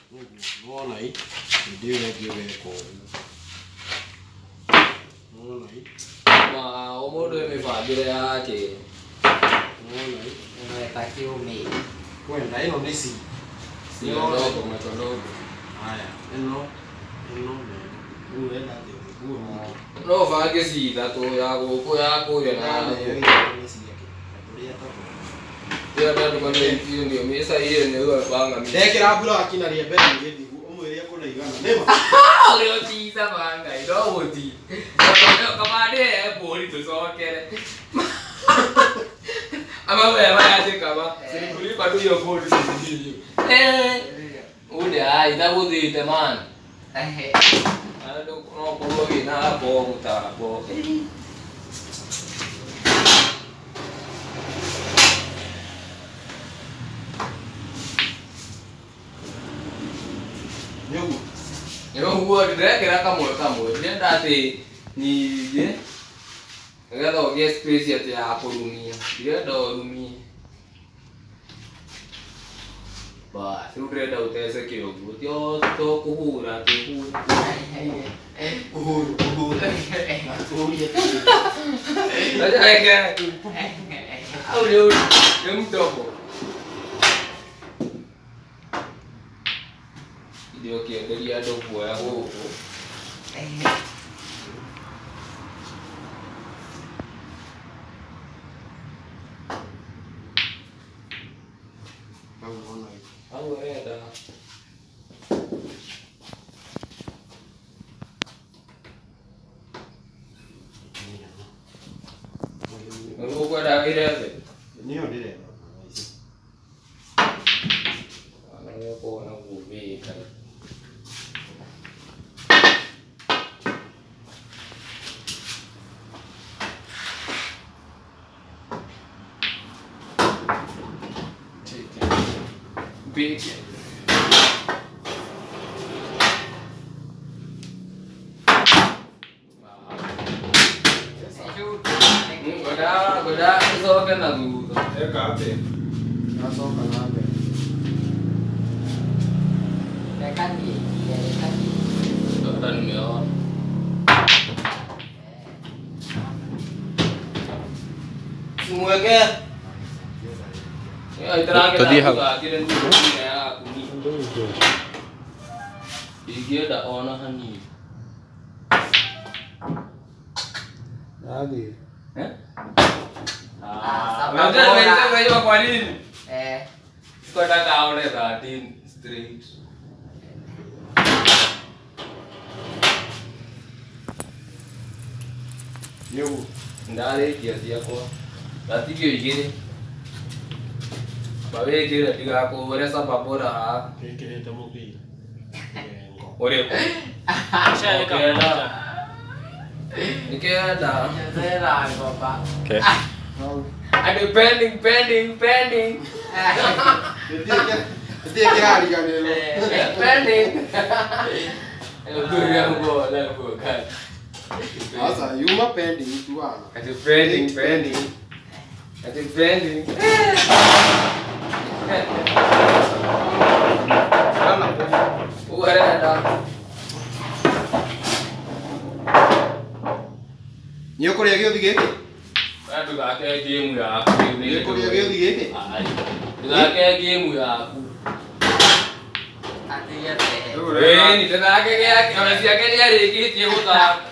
Nona hii ndio ile kwa. Nona hii. Ma omodo imefadhila yake. Nona hii. Unataka ume. Kwenda hilo nisi. Sio ndogo macho ndogo. Haya, eno uenda ndio. No vage sida to yako ya na. Ndio ndio kwa ndio mesa hiyo ndio panga mimi. Dekira bula akina ria bele ngedi umweria kuna igana. Nema. Leo tisa panga ndio woti. Kama de boli to sokere. Ama wewe aje kama sinikulipa tu hiyo boli sisi. Ule itakuthite man. No kulogi na bo mutabo. Yo huo ndekera kamwe ndenda ati ni je ngetha ugie space ati ya kurumia ndirenda urumie ba si urenda utese kioguo tio to kuhura ati uhuru aja au leo ni mdogo ndio kiendelea ndogo ya huko au eda Nunggu ada akhirnya sih. Niyo dire. Anaknya kok anak bumi kan. Big. Goda soka na dulu. Kape. Nasoka nabe. Dekan di. Dekan meo. Semua ya iterang kita kira dulu ya aku nih. Dia ada onahan nih. Lagi. Macam macam apa ni? Kau dah tahu deh tadi street. Yo, ndare dia kau. Tadi kau gini. Bawa gini dia kau boleh sampai pora. Kekele tamuki. Boleh. Saya kan. Ini ada. Saya lah bapak. Okay. Ada pending. Dia hari kan ni. Pending. Itu yang boleh bukan. Asa, yuma pending tu ana. Ada pending. Ada pending. Kana. Ada. Niyo kuria giothi giki? Aduh kakek game yaku. Niyo kuria giothi giki? Kakek game yaku. Artinya teh. Ini kakek ya, kalau siapa dia dikit dia buta.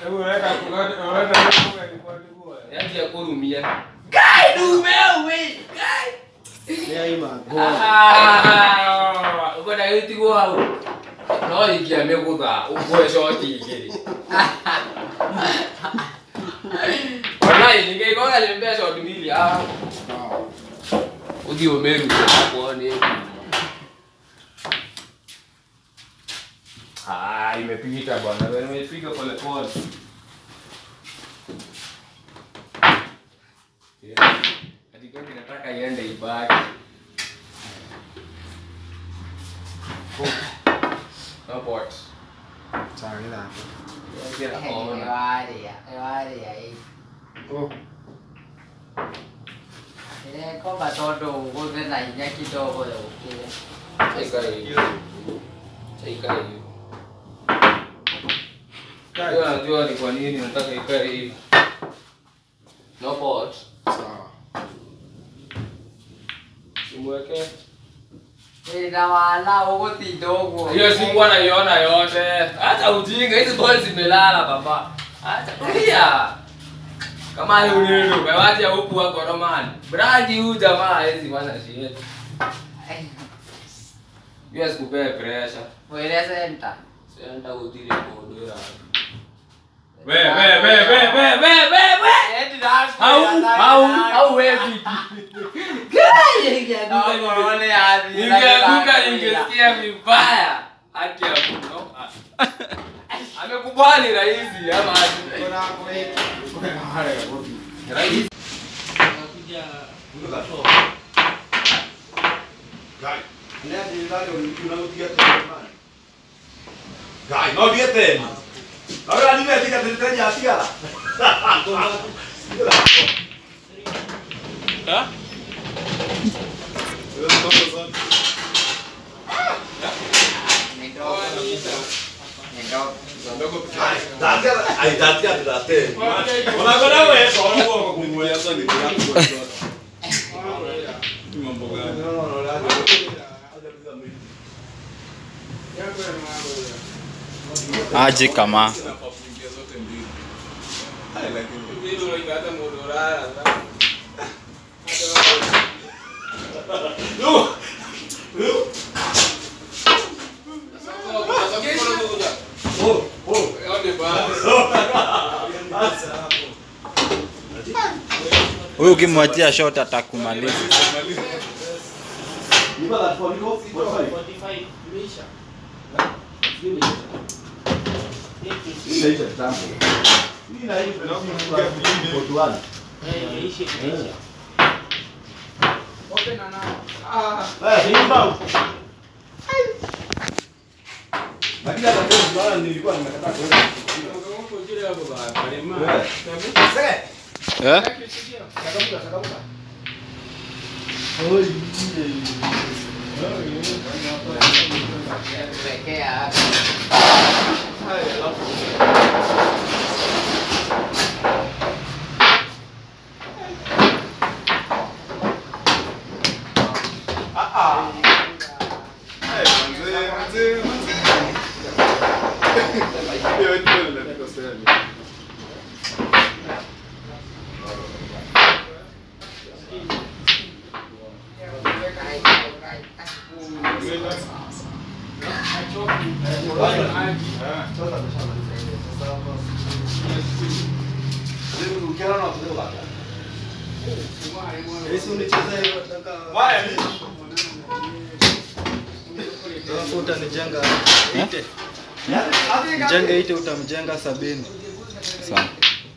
Ya dia kurumia. Kai du meu, kai. Ni aima. Uko na yuti gua. No ikia meguta, uko shoti ikiri. Wallahi ningekuwa nilimpa shoti mbili ah. Udio meru hapo ni. Imepita bwana. Imepika pole pole. Hadi kwa kinataka iende ibaki. No port. Sorry that. Kira ona. Ewari ya. Oh. Kau baca doa, kau kena injak kita boleh okey. Sekali. ikae hivi. Wewe unajua ni kwa nini nataka ikae hivi. No pot. Sawa. Simweke. Ila wala uko tidogo. Hiyo sikuwa naiona yote. Acha ujinga, hizi ball zimelala baba. Acha tulia. Kama ni unendo, kawaje huku wako Roman. Brandi huyu jamaa hizi bwana shit. Hiyo sikupea pressure. Wewe senta. Senta utile bodo ya. We. Eti dance. Au wewe vipi? Ningeanguka ningesikia vibaya. Haki ya Mungu. Amekubali rahisi ama Kuna hiki. Kuna haya hapo. rahisi. Anakuja Gai. Nani unarudia tena? Gai, naudia tena. Ahora nimetika tena ya sigara. Ha? Aje kama huyu ukimwachia shot atakumaliza. 45 imeisha. Imeisha. Open na nao. Eh? Utanijenga 8 utamjenga 70. Sawa.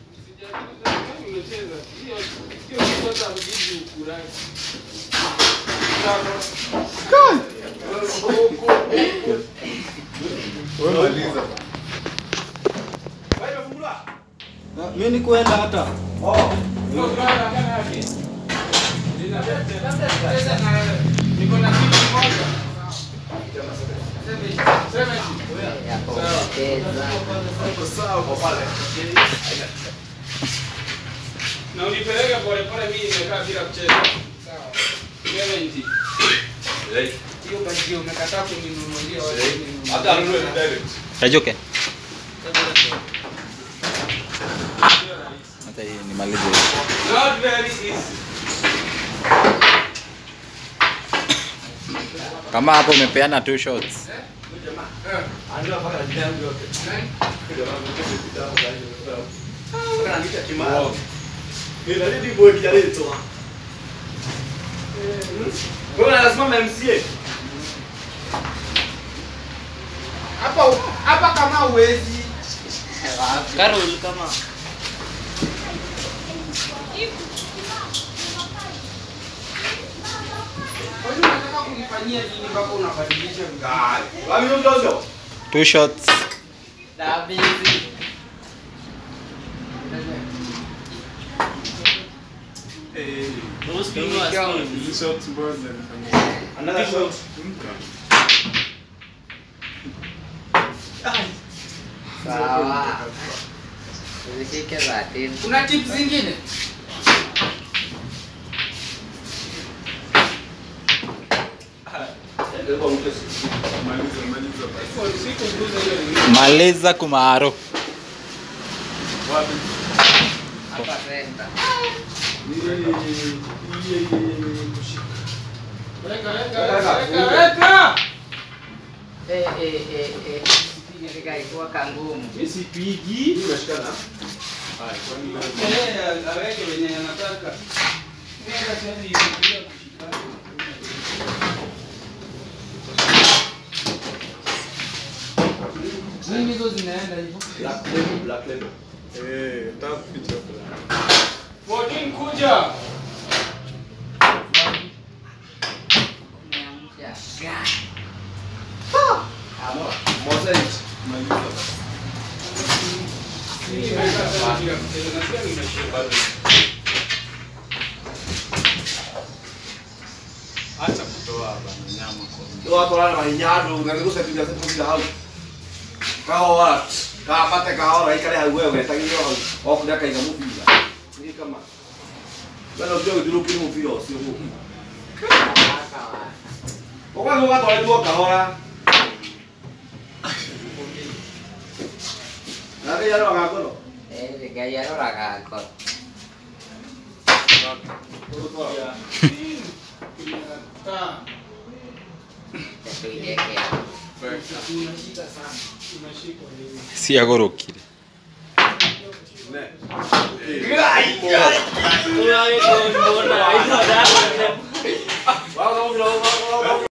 Mimi ni kuenda hata. Na unipeleke pole pole, mimi nimekaa bila kucheza. Sawa. 70. Hiyo basi umekataa kuninunulia wewe. Hata anunue direct. Tajoke. Hata hii nimalize. Not very easy. Kama hapo umepeana 2 shots. Anua paka jina yangu yote. Paka andika kimao. Ndio boy kijana yetu. Wewe lazima MCA. Hapa kama uwezi. Carol kama Kwani unataka kunifanyia nini mpaka unabadilisha Gai. Wapi ndio 2 shots. Dabizi. those people are Another shot. Sawa. Usishike zatin. Kuna tips zingine? Maliza kumaro. Hapa center. Weka. Nikaikuwa kangumu. Sipigi. Nimeshikana. Aweke wenye anataka. Nini hizo zinaenda hivyo? Black label. Nataka kupitia hapo. 14 kuja. Umeamsha. Mosaic. Acha kutoa bana nyama kwa. Ndio watu wala mahinyado ungeruhusa tu jaza tu hao. Kaoa. Kapate kaoa ikale hau wewe tagio hau. Okuda kaiga mupira. Ni kama. Bana ndio ndio kile mupira sio huko. Kwa sababu watu walikuwa kaoa. Nake yaro akakono. Gaya ora kakot. Si agorokire. Wow,